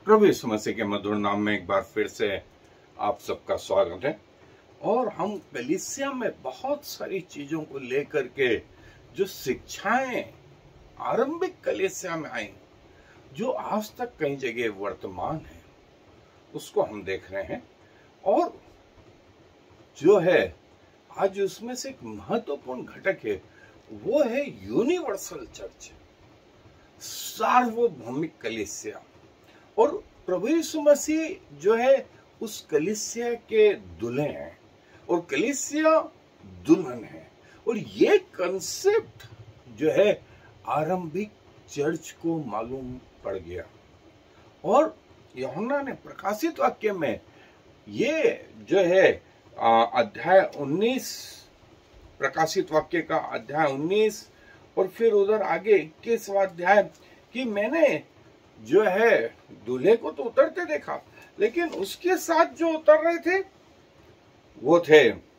प्रभु यीशु मसीह के मधुर नाम में एक बार फिर से आप सबका स्वागत है। और हम कलीसिया में बहुत सारी चीजों को लेकर के जो शिक्षाएं आरंभिक कलीसिया में आई, जो आज तक कई जगह वर्तमान है, उसको हम देख रहे हैं। और जो है आज उसमें से एक महत्वपूर्ण घटक है, वो है यूनिवर्सल चर्च, सार्वभौमिक कलीसिया। और प्रभु यीशु मसीह जो है उस कलीसिया के दूल्हे हैं और कलीसिया दुल्हन है। और ये कंसेप्ट जो है आरंभिक चर्च को मालूम पड़ गया। और यूहन्ना ने प्रकाशित वाक्य में ये जो है अध्याय 19, प्रकाशित वाक्य का अध्याय 19 और फिर उधर आगे 21वां अध्याय कि मैंने जो है दूल्हे को तो उतरते देखा, लेकिन उसके साथ जो उतर रहे थे वो थे,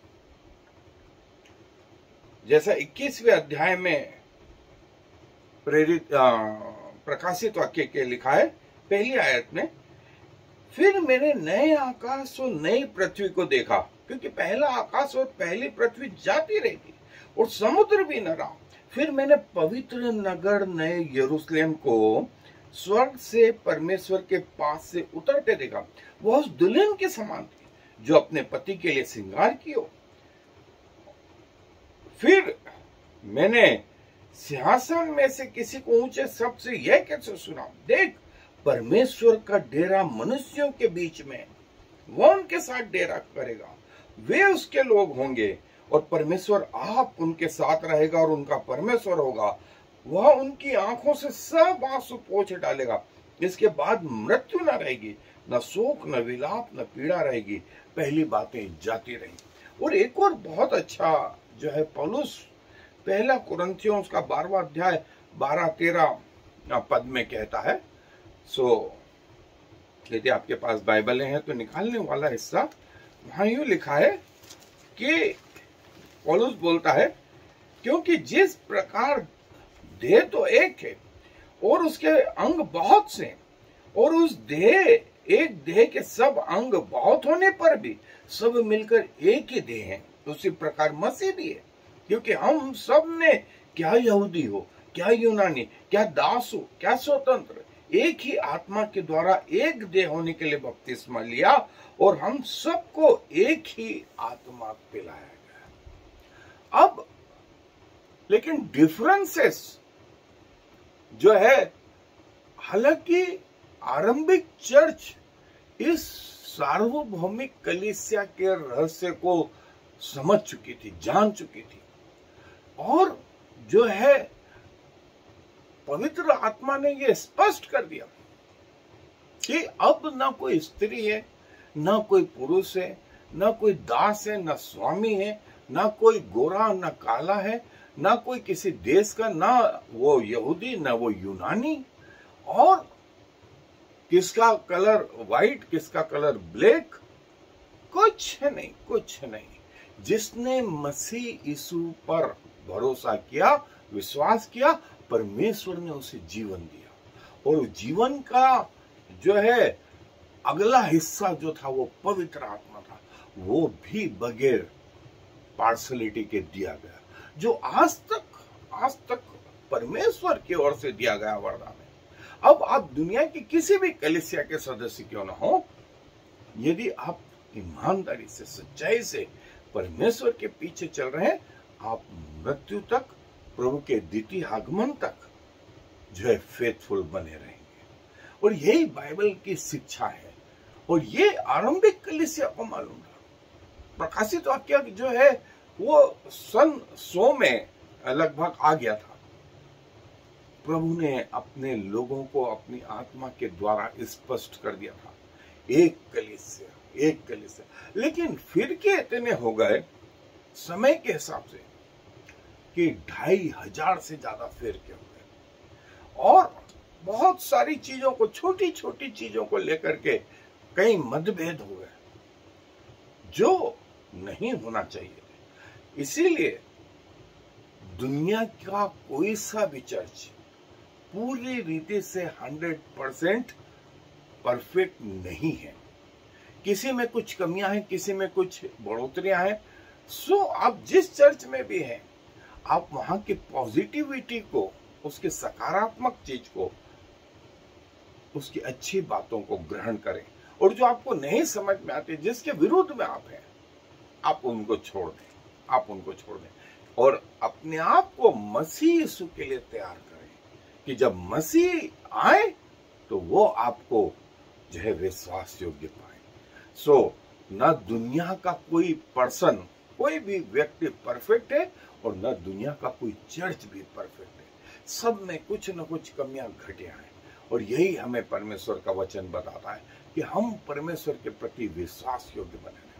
जैसा 21वें अध्याय में प्रेरित प्रकाशित वाक्य के लिखा है पहली आयत में, फिर मैंने नए आकाश और नई पृथ्वी को देखा, क्योंकि पहला आकाश और पहली पृथ्वी जाती रहेगी और समुद्र भी न रहा। फिर मैंने पवित्र नगर नए यरूशलेम को स्वर्ग से परमेश्वर के पास से उतरते देखा। वह उस दुल्हन के समान थी जो अपने पति के लिए श्रृंगार की हो। फिर मैंने सिंहासन में से किसी को ऊंचे शब्द से यह कैसे सुना, देख परमेश्वर का डेरा मनुष्यों के बीच में, वह उनके साथ डेरा करेगा, वे उसके लोग होंगे और परमेश्वर आप उनके साथ रहेगा और उनका परमेश्वर होगा। वह उनकी आंखों से सब आंसू पोंछ डालेगा। इसके बाद मृत्यु न रहेगी, न शोक, न विलाप, न पीड़ा रहेगी, पहली बातें जाती रहेंगी। और एक और बहुत अच्छा जो है पौलुस पहला कुरिन्थियों उसका 12वां अध्याय 12-13 पद में कहता है। यदि आपके पास बाइबलें हैं तो निकालने वाला हिस्सा वहां यूं लिखा है कि पौलुस बोलता है, क्योंकि जिस प्रकार देह तो एक है और उसके अंग बहुत से, और उस देह एक देह के सब अंग बहुत होने पर भी सब मिलकर एक ही देह है, उसी प्रकार मसीह भी है। क्योंकि हम सब ने, क्या यहूदी हो, क्या यूनानी, क्या दास हो, क्या स्वतंत्र, एक ही आत्मा के द्वारा एक देह होने के लिए बपतिस्मा लिया और हम सबको एक ही आत्मा पिलाया गया। अब लेकिन डिफरेंसेस जो है, हालांकि आरंभिक चर्च इस सार्वभौमिक कलीसिया के रहस्य को समझ चुकी थी, जान चुकी थी। और जो है पवित्र आत्मा ने यह स्पष्ट कर दिया कि अब ना कोई स्त्री है, ना कोई पुरुष है, ना कोई दास है, ना स्वामी है, ना कोई गोरा ना काला है, ना कोई किसी देश का, ना वो यहूदी ना वो यूनानी, और किसका कलर व्हाइट, किसका कलर ब्लैक, कुछ नहीं, कुछ नहीं। जिसने मसीह यीशु पर भरोसा किया, विश्वास किया, परमेश्वर ने उसे जीवन दिया। और जीवन का जो है अगला हिस्सा जो था वो पवित्र आत्मा था, वो भी बगैर पार्शलिटी के दिया गया, जो आज तक परमेश्वर की ओर से दिया गया वरदान है। अब आप दुनिया की किसी भी कलीसिया के सदस्य क्यों ना हो, यदि आप ईमानदारी से, सच्चाई से परमेश्वर के पीछे चल रहे हैं, आप मृत्यु तक, प्रभु के द्वितीय आगमन तक जो है फेथफुल बने रहेंगे। और यही बाइबल की शिक्षा है और ये आरंभिक कलीसिया को मालूम था। प्रकाशित वाक्य जो है वो सन 100 में लगभग आ गया था। प्रभु ने अपने लोगों को अपनी आत्मा के द्वारा स्पष्ट कर दिया था, एक कलीसिया, एक कलीसिया। लेकिन फिर के इतने हो गए समय के हिसाब से कि 2500 से ज्यादा फिर के हो गए, और बहुत सारी चीजों को, छोटी छोटी चीजों को लेकर के कई मतभेद हो गए जो नहीं होना चाहिए। इसीलिए दुनिया का कोई सा भी चर्च पूरी रीति से 100% परफेक्ट नहीं है, किसी में कुछ कमियां हैं, किसी में कुछ बढ़ोतरियां हैं। सो आप जिस चर्च में भी हैं, आप वहां की पॉजिटिविटी को, उसके सकारात्मक चीज को, उसकी अच्छी बातों को ग्रहण करें, और जो आपको नहीं समझ में आती, जिसके विरुद्ध में आप हैं, आप उनको छोड़ दें, आप उनको छोड़ दें, और अपने आप को मसीह यीशु के लिए तैयार करें कि जब मसीह आए तो वो आपको जो है विश्वास योग्य पाए। सो न दुनिया का कोई पर्सन, कोई भी व्यक्ति परफेक्ट है, और न दुनिया का कोई चर्च भी परफेक्ट है। सब में कुछ न कुछ कमियां घटियां हैं, और यही हमें परमेश्वर का वचन बताता है कि हम परमेश्वर के प्रति विश्वास योग्य बने रहें।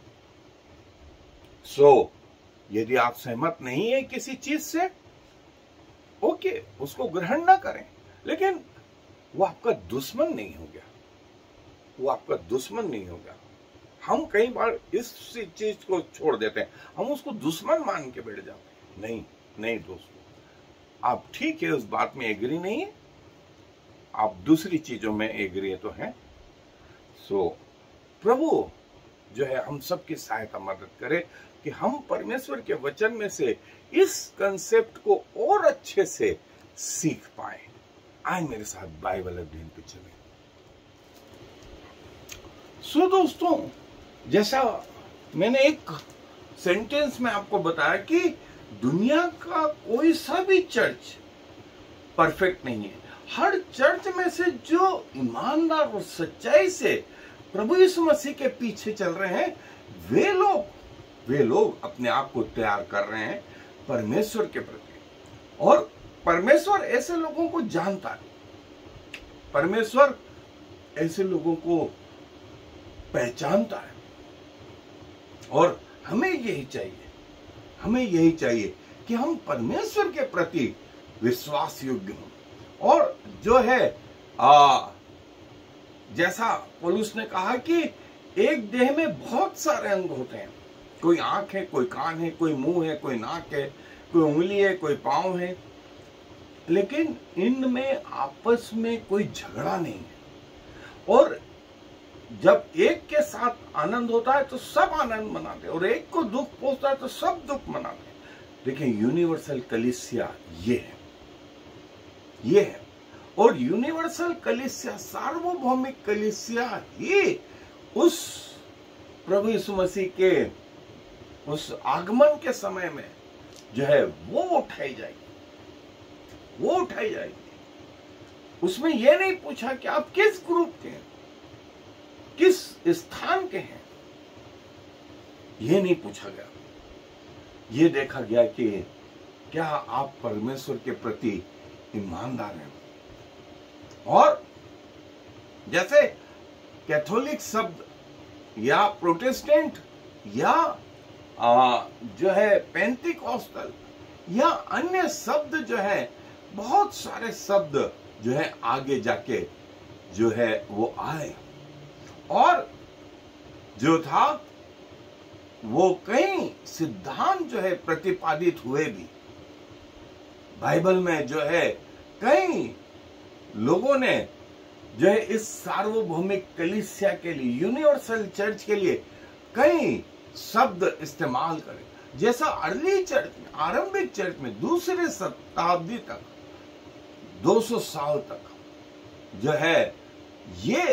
सो यदि आप सहमत नहीं है किसी चीज से, ओके, उसको ग्रहण ना करें, लेकिन वो आपका दुश्मन नहीं हो गया, वो आपका दुश्मन नहीं हो गया। हम कई बार इस चीज को छोड़ देते हैं, हम उसको दुश्मन मान के बैठ जाते हैं। नहीं नहीं दोस्तों, आप ठीक है, उस बात में एग्री नहीं है, आप दूसरी चीजों में एग्री तो हैं। सो प्रभु जो है हम सबकी सहायता मदद करे कि हम परमेश्वर के वचन में से इस कंसेप्ट को और अच्छे से सीख पाए। आए मेरे साथ बाइबल अध्ययन पे चले। सो दोस्तों, जैसा मैंने एक सेंटेंस में आपको बताया कि दुनिया का कोई सा भी चर्च परफेक्ट नहीं है। हर चर्च में से जो ईमानदार और सच्चाई से प्रभु यीशु मसीह के पीछे चल रहे हैं, वे लोग अपने आप को तैयार कर रहे हैं परमेश्वर के प्रति। और परमेश्वर ऐसे लोगों को जानता है, परमेश्वर ऐसे लोगों को पहचानता है, और हमें यही चाहिए कि हम परमेश्वर के प्रति विश्वास योग्य हों। और जो है जैसा पौलुस ने कहा कि एक देह में बहुत सारे अंग होते हैं, कोई आंख है, कोई कान है, कोई मुंह है, कोई नाक है, कोई उंगली है, कोई पांव है, लेकिन इनमें आपस में कोई झगड़ा नहीं है। और जब एक के साथ आनंद होता है तो सब आनंद मनाते हैं, और एक को दुख पहुंचता है तो सब दुख मनाते हैं। देखिए, यूनिवर्सल कलीसिया ये है, और यूनिवर्सल कलीसिया, सार्वभौमिक कलीसिया ही उस प्रभु यीशु मसीह के उस आगमन के समय में जो है वो उठाई जाएगी। उसमें यह नहीं पूछा कि आप किस ग्रुप के हैं, किस स्थान के हैं, यह नहीं पूछा गया। यह देखा गया कि क्या आप परमेश्वर के प्रति ईमानदार हैं। और जैसे कैथोलिक शब्द या प्रोटेस्टेंट या जो है पेंटिकॉस्टल या अन्य शब्द जो है, बहुत सारे शब्द जो है आगे जाके जो है वो आए, और जो था वो कई सिद्धांत जो है प्रतिपादित हुए भी। बाइबल में जो है कई लोगों ने जो है इस सार्वभौमिक कलीसिया के लिए, यूनिवर्सल चर्च के लिए कई शब्द इस्तेमाल करे। जैसा अर्ली चर्च में, आरंभिक चर्च में दूसरे शताब्दी तक, 200 साल तक जो है ये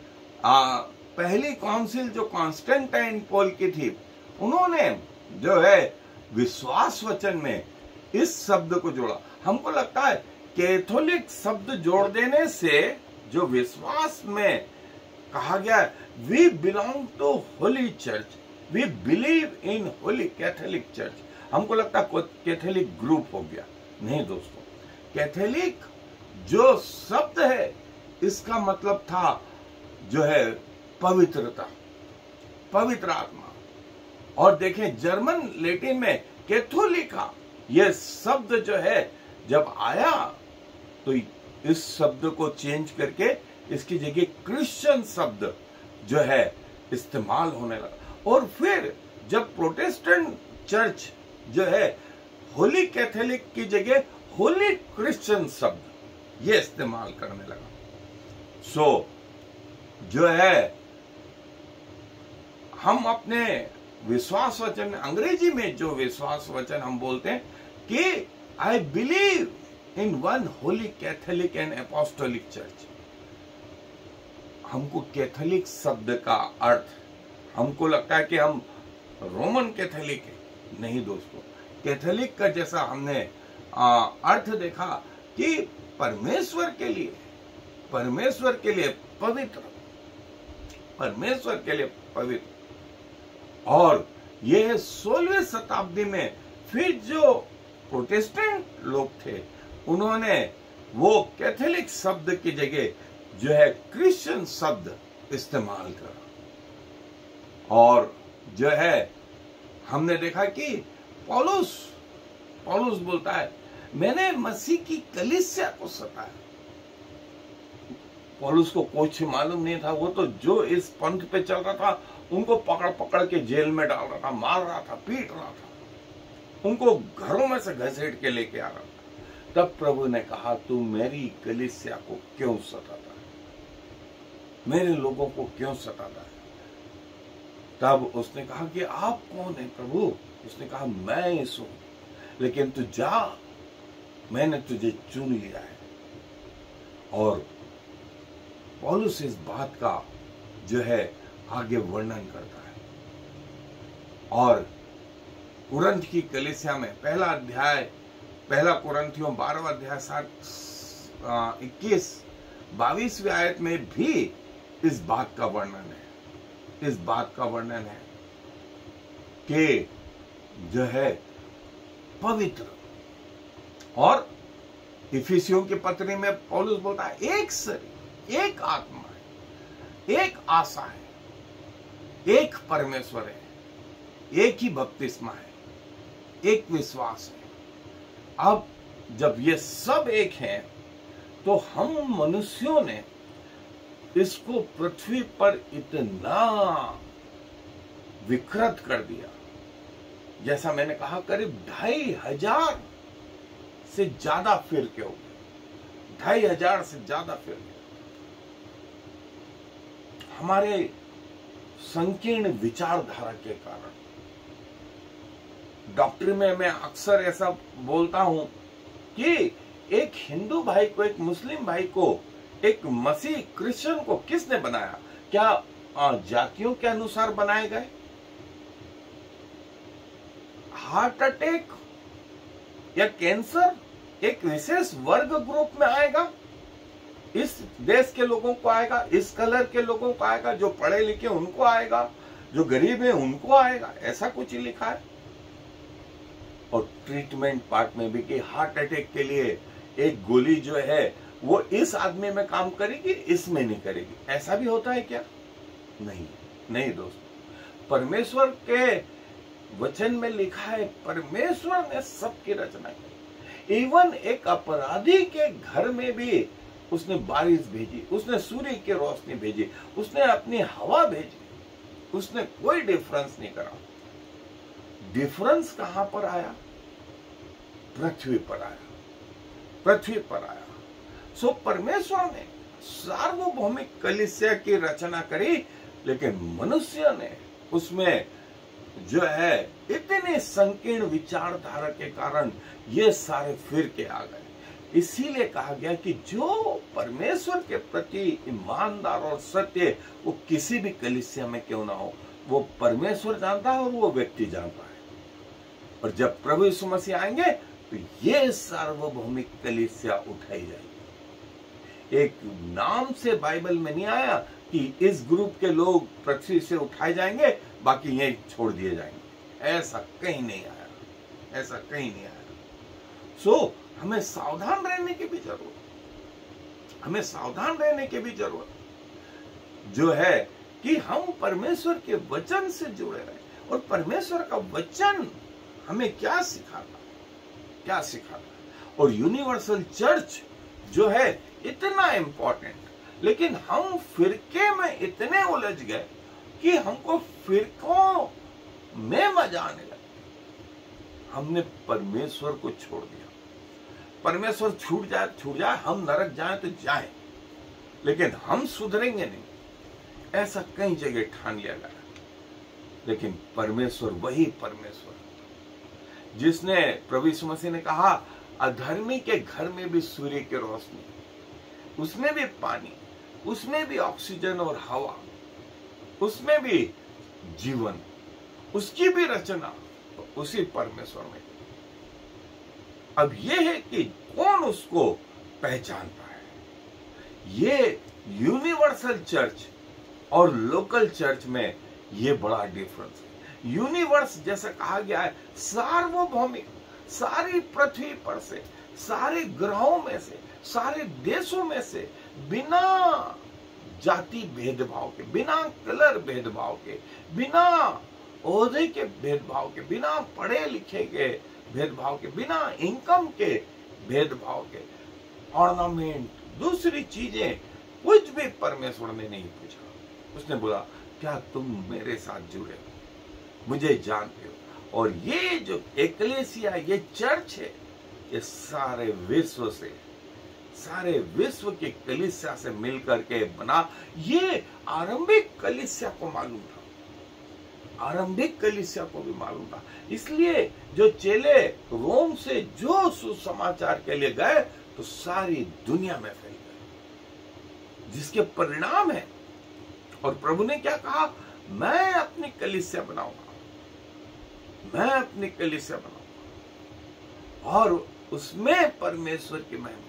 पहली काउंसिल जो कॉन्स्टेंटाइन पॉल की थी, उन्होंने जो है विश्वास वचन में इस शब्द को जोड़ा। हमको लगता है कैथोलिक शब्द जोड़ देने से जो विश्वास में कहा गया, we belong to holy church, we believe in holy catholic church, हमको लगता है कैथोलिक ग्रुप हो गया। नहीं दोस्तों, कैथोलिक जो शब्द है इसका मतलब था जो है पवित्रता, पवित्र आत्मा। और देखें जर्मन लैटिन में कैथोलिका ये शब्द जो है जब आया तो इस शब्द को चेंज करके इसकी जगह क्रिश्चियन शब्द जो है इस्तेमाल होने लगा। और फिर जब प्रोटेस्टेंट चर्च जो है होली कैथोलिक की जगह होली क्रिश्चियन शब्द ये इस्तेमाल करने लगा। सो जो है हम अपने विश्वास वचन, अंग्रेजी में जो विश्वास वचन हम बोलते हैं कि I believe in one holy catholic and apostolic church. हमको कैथोलिक शब्द का अर्थ, हमको लगता है कि हम रोमन कैथोलिक है, नहीं दोस्तों। कैथोलिक का जैसा हमने अर्थ देखा कि परमेश्वर के लिए पवित्र, परमेश्वर के लिए पवित्र। और यह 16वीं शताब्दी में फिर जो प्रोटेस्टेंट लोग थे, उन्होंने वो कैथोलिक शब्द की जगह जो है क्रिश्चियन शब्द इस्तेमाल करा। और जो है हमने देखा कि पौलुस बोलता है, मैंने मसीह की कलीसिया को सताया। पौलुस को कुछ मालूम नहीं था, वो तो जो इस पंथ पे चल रहा था उनको पकड़ पकड़ के जेल में डाल रहा था, मार रहा था, पीट रहा था, उनको घरों में से घसीट के लेके आ रहा था। तब प्रभु ने कहा, तू मेरी कलीसिया को क्यों सताता है, मेरे लोगों को क्यों सताता है? तब उसने कहा कि आप कौन है प्रभु? उसने कहा, मैं यीशु, लेकिन तू जा, मैंने तुझे चुन लिया है। और पौलुस इस बात का जो है आगे वर्णन करता है। और कुरंथ की कलीसिया में पहला कुरंथियों 12वां अध्याय 21-22वीं आयत में भी इस बात का वर्णन है कि जो है पवित्र। और इफिसियों की पत्री में पौलुस बोलता है, एक शरीर, एक आत्मा है, एक आशा है, एक परमेश्वर है, एक ही बपतिस्मा है, एक विश्वास है। अब जब ये सब एक हैं, तो हम मनुष्यों ने इसको पृथ्वी पर इतना विकृत कर दिया। जैसा मैंने कहा, करीब 2500 से ज्यादा फिरके हो गए, 2500 से ज्यादा फिरके। हमारे संकीर्ण विचारधारा के कारण, डॉक्टरी में मैं अक्सर ऐसा बोलता हूं कि एक हिंदू भाई को, एक मुस्लिम भाई को, एक मसीह क्रिश्चियन को किसने बनाया? क्या जातियों के अनुसार बनाए गए? हार्ट अटैक या कैंसर एक विशेष वर्ग ग्रुप में आएगा, इस देश के लोगों को आएगा, इस कलर के लोगों को आएगा, जो पढ़े लिखे उनको आएगा, जो गरीब है उनको आएगा, ऐसा कुछ ही लिखा है। और ट्रीटमेंट पार्ट में भी कि हार्ट अटैक के लिए एक गोली जो है वो इस आदमी में काम करेगी, इसमें नहीं करेगी। ऐसा भी होता है क्या? नहीं दोस्तों। परमेश्वर के वचन में लिखा है, परमेश्वर ने सबकी रचना की। इवन एक अपराधी के घर में भी उसने बारिश भेजी, उसने सूर्य की रोशनी भेजी, उसने अपनी हवा भेजी, उसने कोई डिफरेंस नहीं करा। डिफरेंस कहां पर आया? पृथ्वी पर आया। सो परमेश्वर ने सार्वभौमिक कलीसिया की रचना करी, लेकिन मनुष्य ने उसमें जो है इतने संकीर्ण विचारधारा के कारण ये सारे फिरके आ गए। इसीलिए कहा गया कि जो परमेश्वर के प्रति ईमानदार और सत्य, वो किसी भी कलीसिया में क्यों ना हो, वो परमेश्वर जानता है और वो व्यक्ति जानता है। और जब प्रभु यीशु मसीह आएंगे तो ये सार्वभौमिक कलीसिया उठाई जाएगी। एक नाम से बाइबल में नहीं आया कि इस ग्रुप के लोग पृथ्वी से उठाए जाएंगे, बाकी यही छोड़ दिए जाएंगे। ऐसा कहीं नहीं आया। सो हमें सावधान रहने की भी जरूरत जो है कि हम परमेश्वर के वचन से जुड़े रहें। और परमेश्वर का वचन हमें क्या सिखाता है। और यूनिवर्सल चर्च जो है इतना इंपॉर्टेंट, लेकिन हम फिरके में इतने उलझ गए कि हमको फिरकों में मजा आने लगा। हमने परमेश्वर को छोड़ दिया। परमेश्वर छूट जाए, हम नरक जाए तो जाए, लेकिन हम सुधरेंगे नहीं। ऐसा कई जगह ठान लिया गया, लेकिन परमेश्वर वही परमेश्वर जिसने, प्रभु यीशु मसीह ने कहा, अधर्मी के घर में भी सूर्य की रोशनी, उसमें भी पानी, उसमें भी ऑक्सीजन और हवा, उसमें भी जीवन, उसकी भी रचना उसी परमेश्वर में। अब यह है कि कौन उसको पहचानता है। ये यूनिवर्सल चर्च और लोकल चर्च में ये बड़ा डिफरेंस है। यूनिवर्स जैसा कहा गया है, सार्वभौमिक, सारी पृथ्वी पर से, सारे ग्रहों में से, सारे देशों में से, बिना जाति भेदभाव के, बिना कलर भेदभाव के, बिना ओहदे के भेदभाव के, बिना पढ़े लिखे के भेदभाव के, बिना इनकम के भेदभाव के, ऑर्नामेंट, दूसरी चीजें कुछ भी परमेश्वर ने नहीं पूछा। उसने बोला, क्या तुम मेरे साथ जुड़े हो, मुझे जानते हो। और ये जो एक्लेसिया, ये चर्च है, ये सारे विश्व से, सारे विश्व के कलीसिया से मिलकर के बना। ये आरंभिक कलीसिया को मालूम था, आरंभिक कलीसिया को भी मालूम था। इसलिए जो चेले रोम से जो सुसमाचार के लिए गए तो सारी दुनिया में फैल गए, जिसके परिणाम है। और प्रभु ने क्या कहा, मैं अपनी कलीसिया बनाऊंगा, मैं अपनी कलीसिया बनाऊंगा और उसमें परमेश्वर की महिमा।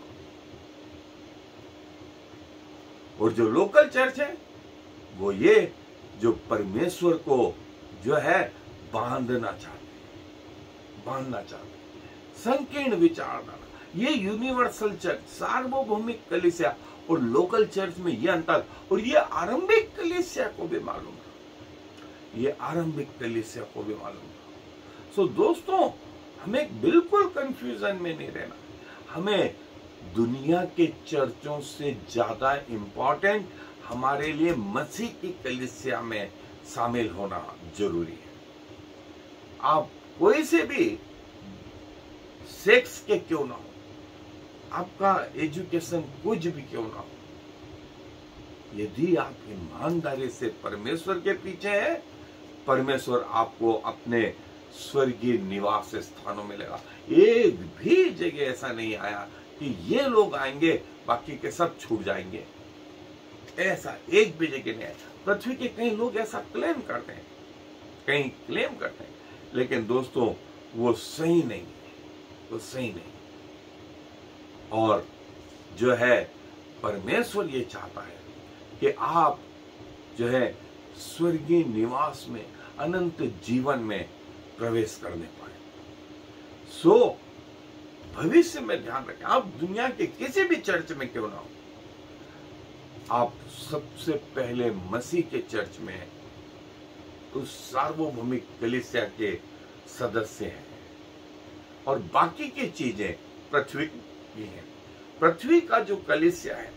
और जो लोकल चर्च है वो ये जो परमेश्वर को जो है बांधना चाहते, संकीर्ण विचारधारा। ये यूनिवर्सल चर्च, सार्वभौमिक कलीसिया और लोकल चर्च में ये अंतर। और ये आरंभिक कलीसिया को भी मालूम था, ये आरंभिक कलीसिया को भी मालूम था। सो दोस्तों, हमें बिल्कुल कंफ्यूजन में नहीं रहना। हमें दुनिया के चर्चों से ज्यादा इंपॉर्टेंट हमारे लिए मसीह की कलीसिया में शामिल होना जरूरी है। आप कोई से भी सेक्स के क्यों ना हो, आपका एजुकेशन कुछ भी क्यों ना हो, यदि आप ईमानदारी से परमेश्वर के पीछे हैं, परमेश्वर आपको अपने स्वर्गीय निवास स्थानों में लेगा। एक भी जगह ऐसा नहीं आया कि ये लोग आएंगे बाकी के सब छूट जाएंगे, ऐसा एक भी जगह नहीं आया। पृथ्वी के कई लोग ऐसा क्लेम करते हैं, कई क्लेम करते हैं, लेकिन दोस्तों वो सही नहीं है, वो सही नहीं। और जो है परमेश्वर ये चाहता है कि आप जो है स्वर्गीय निवास में, अनंत जीवन में प्रवेश करने पाए। सो भविष्य में ध्यान रखें, आप दुनिया के किसी भी चर्च में क्यों ना हो, आप सबसे पहले मसीह के चर्च में, उस सार्वभौमिक कलीसिया के सदस्य हैं। और बाकी की चीजें पृथ्वी की हैं। पृथ्वी का जो कलीसिया है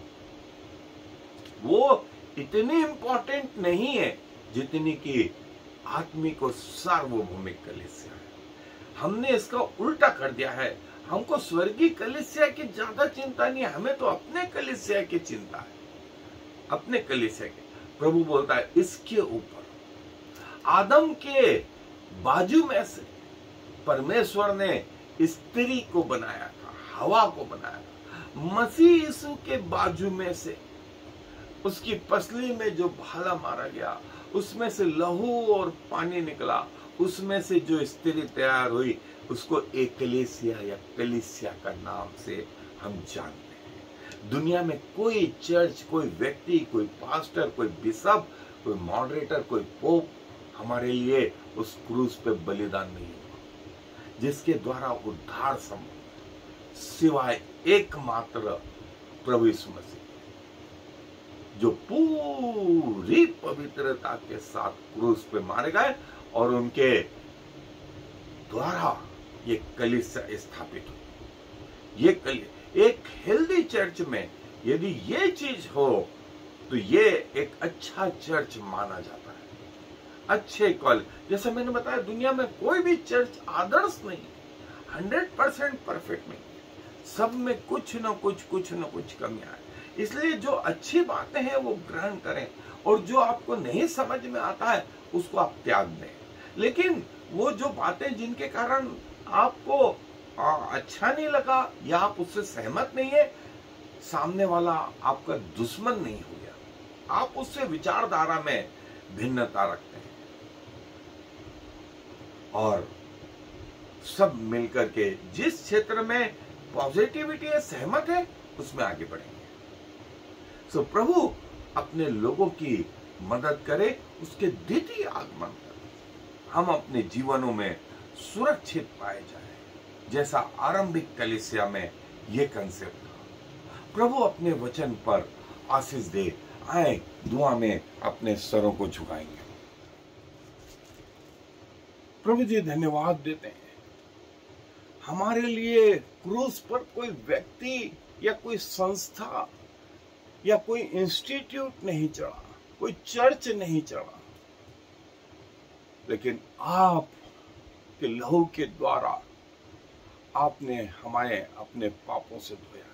वो इतनी इंपॉर्टेंट नहीं है जितनी कि आत्मिक और सार्वभौमिक कलीसिया है। हमने इसका उल्टा कर दिया है। हमको स्वर्गीय कलीसिया की ज्यादा चिंता नहीं है, हमें तो अपने कलीसिया की चिंता है, अपने कलीसिया की। प्रभु बोलता है, इसके ऊपर आदम के बाजू में से परमेश्वर ने स्त्री को बनाया था, हवा को बनाया था। मसीह यीशु के बाजू में से, उसकी पसली में जो भाला मारा गया, उसमें से लहू और पानी निकला, उसमें से जो स्त्री तैयार हुई, उसको एकलेसिया या कलीसिया का नाम से हम जानते हैं। दुनिया में कोई चर्च, कोई व्यक्ति, कोई पास्टर, कोई बिशप, कोई मॉडरेटर, कोई पोप हमारे लिए उस क्रूस पे बलिदान नहीं हुआ जिसके द्वारा उद्धार संभव, सिवाय एकमात्र प्रभु यीशु मसीह, जो पूरी पवित्रता के साथ क्रूस पे मारे गए और उनके द्वारा ये कलीसिया स्थापित हुई। ये एक हेल्दी चर्च में यदि ये चीज हो तो ये एक अच्छा चर्च माना जाता है, अच्छे कॉलेज। जैसे मैंने बताया, दुनिया में कोई भी चर्च आदर्श नहीं, 100% परफेक्ट नहीं, सब में कुछ न कुछ कमियां है। इसलिए जो अच्छी बातें हैं वो ग्रहण करें, और जो आपको नहीं समझ में आता है उसको आप त्याग दें। लेकिन वो जो बातें जिनके कारण आपको अच्छा नहीं लगा या आप उससे सहमत नहीं है, सामने वाला आपका दुश्मन नहीं हो गया, आप उससे विचारधारा में भिन्नता रखते हैं और सब मिलकर के जिस क्षेत्र में पॉजिटिविटी है, सहमत है, उसमें आगे बढ़ेंगे। सो प्रभु अपने लोगों की मदद करे, उसके द्वितीय आगमन तक हम अपने जीवनों में सुरक्षित पाए जाए, जैसा आरंभिक कलीसिया में यह कंसेप्ट था। प्रभु अपने वचन पर आशीष दे। आए दुआ में अपने सरों को झुकाएंगे। प्रभु जी धन्यवाद देते हैं, हमारे लिए क्रूस पर कोई व्यक्ति या कोई संस्था या कोई इंस्टीट्यूट नहीं चढ़ा, कोई चर्च नहीं चढ़ा, लेकिन आप के लहू के द्वारा आपने हमारे अपने पापों से धोया है।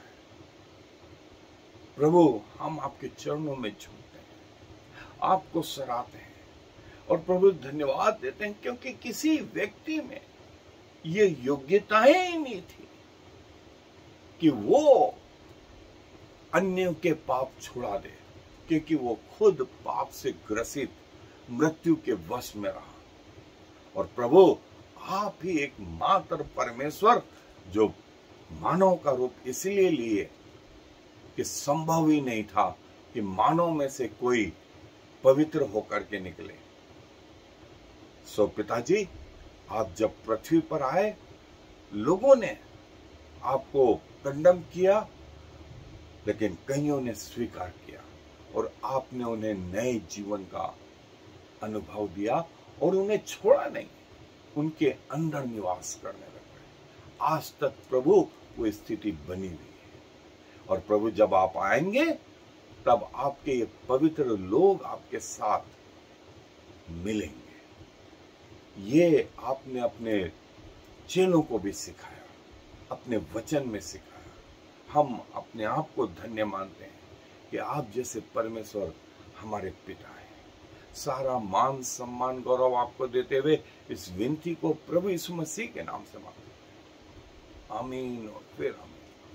प्रभु हम आपके चरणों में झुकते हैं, आपको सराहते हैं और प्रभु धन्यवाद देते हैं, क्योंकि किसी व्यक्ति में ये योग्यताएं ही नहीं थी कि वो अन्यों के पाप छुड़ा दे, क्योंकि वो खुद पाप से ग्रसित मृत्यु के वश में रहा। और प्रभु आप ही एकमात्र परमेश्वर जो मानव का रूप इसलिए लिए कि संभव ही नहीं था कि मानव में से कोई पवित्र होकर के निकले। सो पिताजी, आप जब पृथ्वी पर आए, लोगों ने आपको कंडम किया, लेकिन कईयों ने स्वीकार किया और आपने उन्हें नए जीवन का अनुभव दिया और उन्हें छोड़ा नहीं, उनके अंदर निवास करने लगे। आज तक प्रभु वो स्थिति बनी हुई है। और प्रभु जब आप आएंगे तब आपके ये पवित्र लोग आपके साथ मिलेंगे। ये आपने अपने चेलों को भी सिखाया, अपने वचन में सिखाया। हम अपने आप को धन्य मानते हैं कि आप जैसे परमेश्वर हमारे पिता हैं। सारा मान सम्मान गौरव आपको देते हुए इस विनती को प्रभु यीशु मसीह के नाम से मांगते हैं, आमीन और फिर आमीन।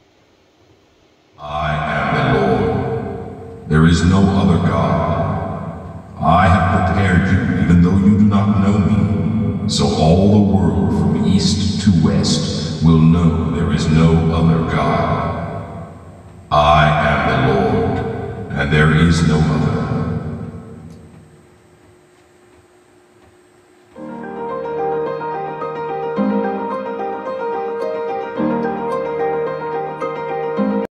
I am the Lord. There is no other God. I have prepared you even though you do not know me. So all the world from east to west will know there is no other God. I am the Lord, and there is no other.